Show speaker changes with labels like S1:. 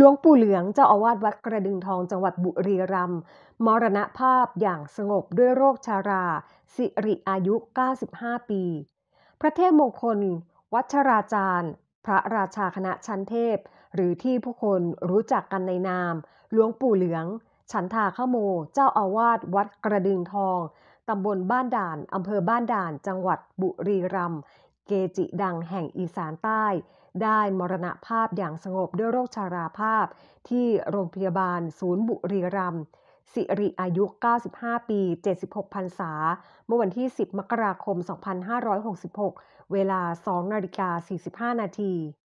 S1: หลวงปู่เหลืองเจ้าอาวาสวัดกระดึงทองจังหวัดบุรีรัมย์มรณภาพอย่างสงบด้วยโรคชาราสิริอายุ 95 ปี พระเทพมงคลวัชราจารย์พระราชาคณะชั้นเทพหรือที่ผู้คนรู้จักกันในนามหลวงปู่เหลืองฉันทาคโมเจ้าอาวาสวัดกระดึงทองตำบลบ้านด่านอำเภอบ้านด่านจังหวัดบุรีรัมย์เกจิดังแห่งอีสานใต้ได้มรณภาพอย่างสงบด้วยโรคชราภาพที่โรงพยาบาลศูนย์บุรีรัมย์สิริอายุ 95 ปี 76 พรรษาเมื่อวันที่ 10 มกราคม 2566 เวลา 2:45 นาที